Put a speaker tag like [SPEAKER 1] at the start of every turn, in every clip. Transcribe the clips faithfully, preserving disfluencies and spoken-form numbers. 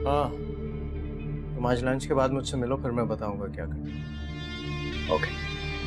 [SPEAKER 1] हाँ, तुम आज लंच के बाद मुझसे मिलो, फिर मैं बताऊंगा क्या करना। ओके।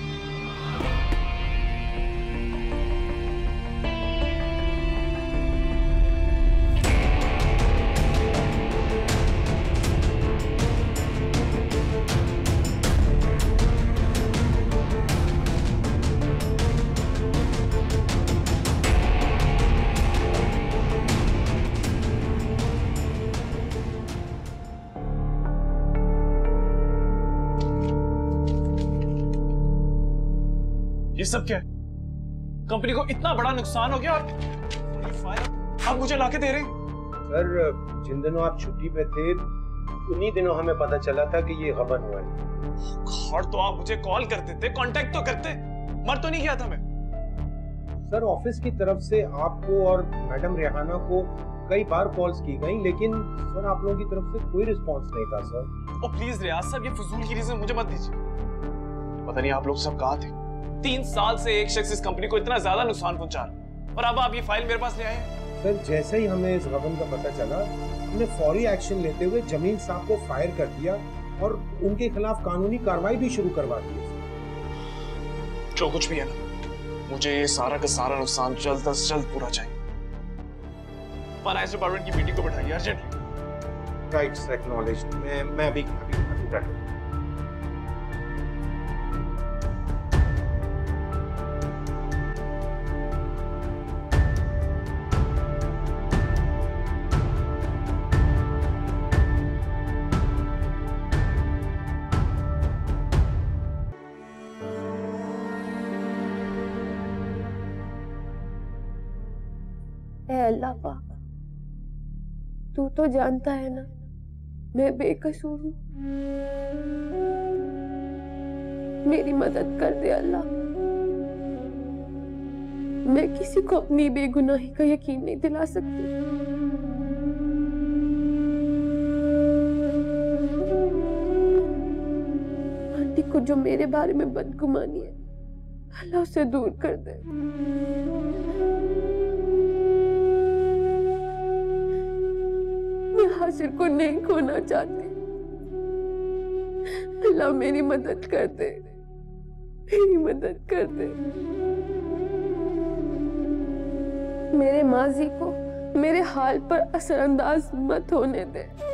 [SPEAKER 2] ये सब क्या है? कंपनी को इतना बड़ा नुकसान हो गया और ये फाइल आप मुझे लाके दे रहे हैं?
[SPEAKER 3] सर, जिन दिनों आप छुट्टी पे थे उन्हीं दिनों हमें पता चला था कि ये गबन हुआ है।
[SPEAKER 2] और तो आप मुझे कॉल करते थे, कांटेक्ट तो करते, मर तो नहीं गया था मैं।
[SPEAKER 3] सर, ऑफिस की तरफ से आपको और मैडम रेहाना को कई बार कॉल्स की गई, लेकिन सर आप लोगों की तरफ से कोई रिस्पांस नहीं था सर।
[SPEAKER 2] ओ प्लीज रियाज साहब, ये फजूल की रीजन मुझे मत दीजिए। पता नहीं आप लोग सब कहाँ थे। तीन साल से एक शख्स इस कंपनी को इतना ज्यादा नुकसान पहुंचा रहा और अब आप ये फाइल मेरे पास ले आए हैं।
[SPEAKER 3] सर, जैसे ही हमें इस गबन का पता चला, हमने फौरी एक्शन लेते हुए जमील साहब को फायर कर दिया और उनके खिलाफ कानूनी कार्रवाई भी शुरू करवा दी।
[SPEAKER 2] जो कुछ भी है ना, मुझे ये सारा का सारा नुकसान जल्द से जल्द पूरा चाहिए। फाइनेंस डिपार्टमेंट की मीटिंग को बैठाइए अर्जेंटली।
[SPEAKER 3] Right sir, acknowledged. मैं मैं अभी अभी बैठूं।
[SPEAKER 4] अल्लाह पाक, तू तो जानता है ना मैं बेकसूर हूँ। मेरी मदद कर दे अल्लाह। मैं किसी को अपनी बेगुनाही का यकीन नहीं दिला सकती। आंटी को जो मेरे बारे में बदगुमानी है, अल्लाह उसे दूर कर दे। हासिर को नहीं खोना चाहती। अल्लाह मेरी मदद कर दे, मेरी मदद कर दे। मेरे माजी को मेरे हाल पर असरअंदाज मत होने दे।